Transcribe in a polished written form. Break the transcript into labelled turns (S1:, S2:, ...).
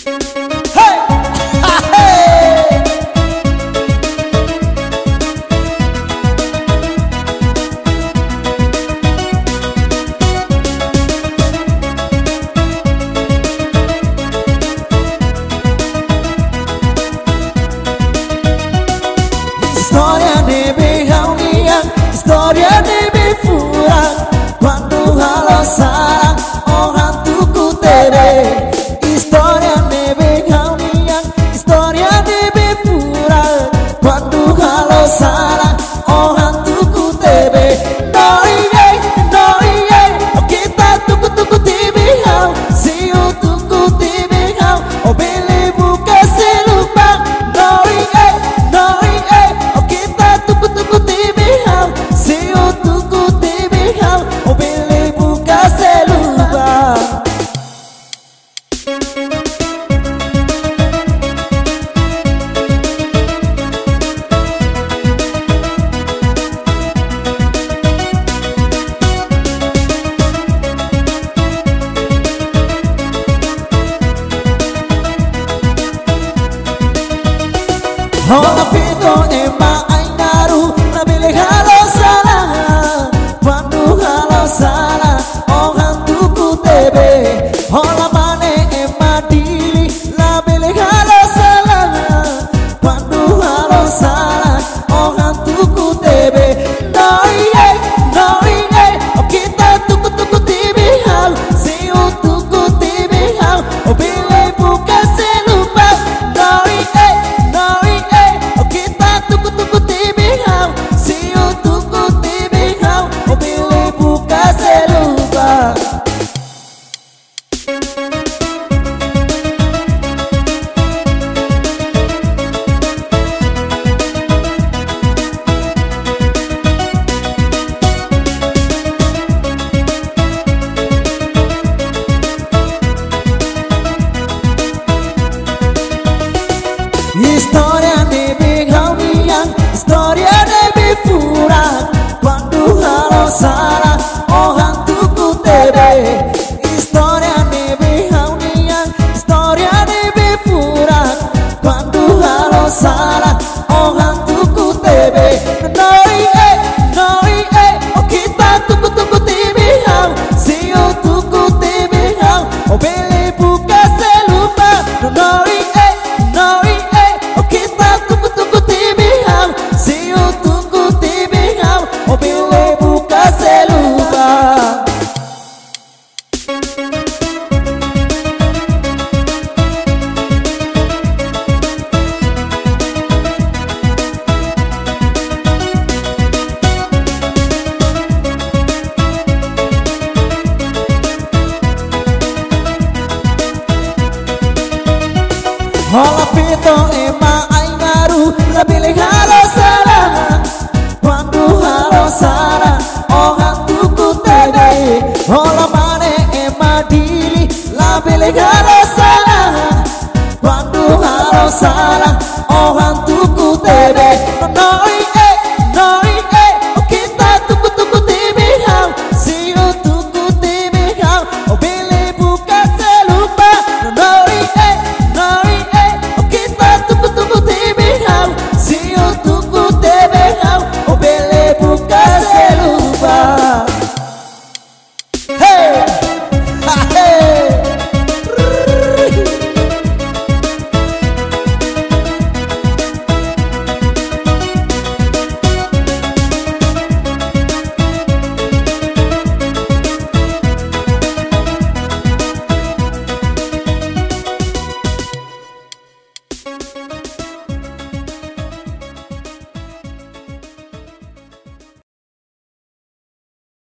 S1: Storia debe reunião, história debe furar. Quando rala sala, honra tu cutere. História debe reunião, história debe furar. Quando rala sala, honra tu cutere. Noiei, o que tá tucu tibihau. Se o tucu tibihau, o bele buka selupa. Noiei. Se o tucu tibihau, o bele buka selupa. Hola pito ema ainaru na bele halo sala. Quando halo sala orang tuku tebe. Hola mane ema dili na bele halo sala. Quando halo sala orang tuku tebe. Noiei, o kita tuku tibihau. Se o tuku tibihau, o bele buka selupa. Noiei, o kita tuku tibihau. Se o tuku tibihau, o bele buka selupa. História debe reunião, história debe furar. Quando rala sala, orang tuku tebe. História debe reunião, história debe furar. Quando rala sala, orang tuku tebe. Noiei, o que tá tuku tibihau. Se o tuku tibihau, o bele buka selupa. Noiei, o que tá tuku tibihau. Se o tuku tibihau, o bele buka selupa. Hola pito ema ainaru la bele halo sala. Quando halo sala orang tuku tebe. Hola mane ema dili la bele halo sala. Quando halo sala orang tuku tebe. Noiei, o que tá tuku tibihau. Se o tuku tibihau, o bele buka selupa. Noiei, o que tá tuku tibihau. Se o tuku tibihau, o bele buka selupa. Hey, ha hey.